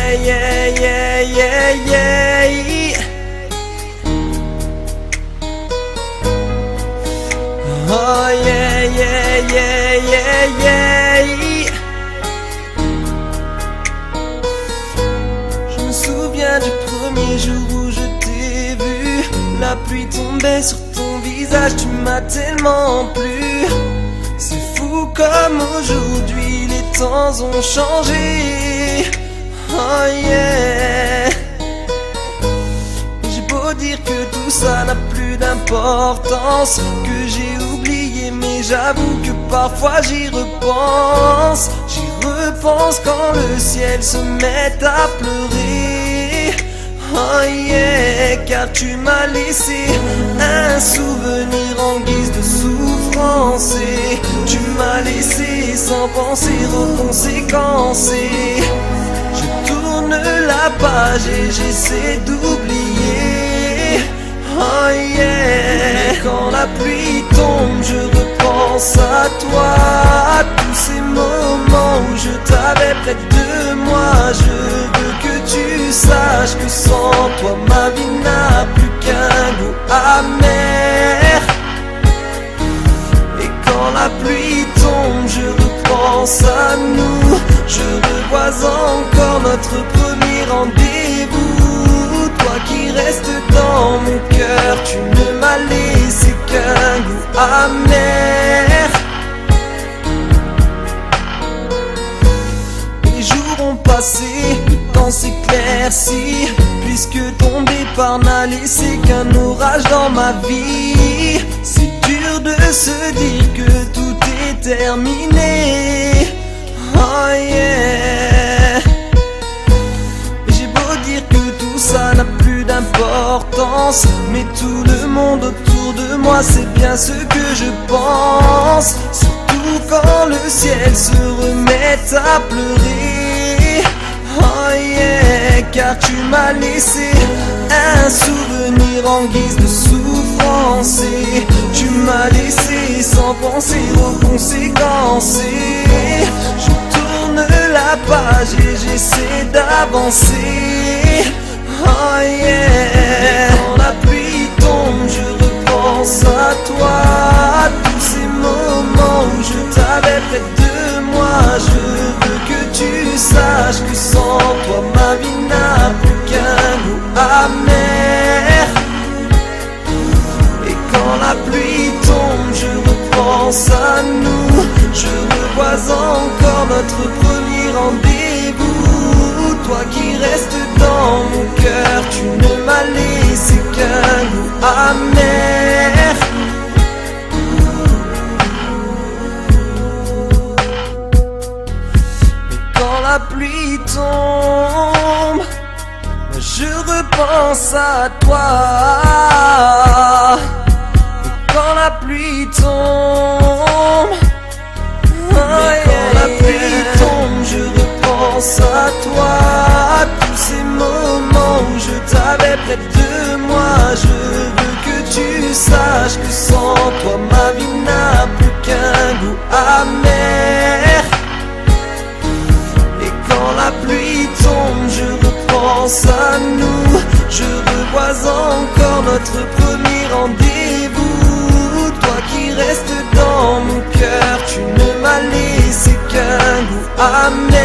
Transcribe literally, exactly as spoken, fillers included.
yeah, yeah, yeah, yeah, yeah. Oh yeah, yeah, yeah, yeah, yeah. Je me souviens du premier jour où je t'ai vu. La pluie tombait sur ton visage, tu m'as tellement plu. C'est fou comme aujourd'hui les temps ont changé. Oh yeah. J'ai beau dire que tout ça n'a plus d'importance, que j'ai oublié, mais j'avoue que parfois j'y repense. J'y repense quand le ciel se met à pleurer. Oh yeah, car tu m'as laissé un souvenir en guise de souffrance. Et tu m'as laissé sans penser aux conséquences. Et je tourne la page et j'essaie d'oublier. Oh yeah, quand la pluie tombe, je repense à toi, à tous ces moments où je t'avais près de moi. Je veux que tu saches que sans toi ma vie n'a plus qu'un goût amer. Et quand la pluie tombe, je repense à nous. Je revois encore notre premier rendez-vous. Toi qui restes dans mon cœur, tu ne m'as laissé qu'un goût amer. Les jours ont passé, le temps s'éclaircit, puisque ton départ n'a laissé qu'un orage dans ma vie. C'est dur de se dire que tout est terminé. Oh yeah. J'ai beau dire que tout ça n'a plus d'importance, mais tout le monde autour de moi c'est bien ce que je pense. Surtout quand le ciel se remet à pleurer. Oh yeah, car tu m'as laissé un souvenir en guise de souffrance. Et tu m'as laissé sans penser aux conséquences. Et je tourne la page et j'essaie d'avancer. Oh yeah. Et quand la pluie tombe, je repense à toi, à tous ces moments où je t'avais près de moi. Je veux que tu saches que sans toi ma vie n'a plus qu'un goût amer. Et quand la pluie tombe, je repense à nous. Je revois encore notre premier rendez-vous. Toi qui restes dans mon cœur, tu ne m'as laissé qu'un goût amer. Et quand la pluie tombe, je repense à toi. Et quand la pluie tombe, oh yeah, quand la pluie tombe, je repense à toi, à tous ces moments où je t'avais près de moi. Je veux que tu saches que sans toi ma vie n'a plus qu'un goût amer. Et quand la pluie tombe, je repense à nous. Je revois encore notre premier rendez-vous. Toi qui restes dans mon cœur, tu ne m'as laissé qu'un goût amer.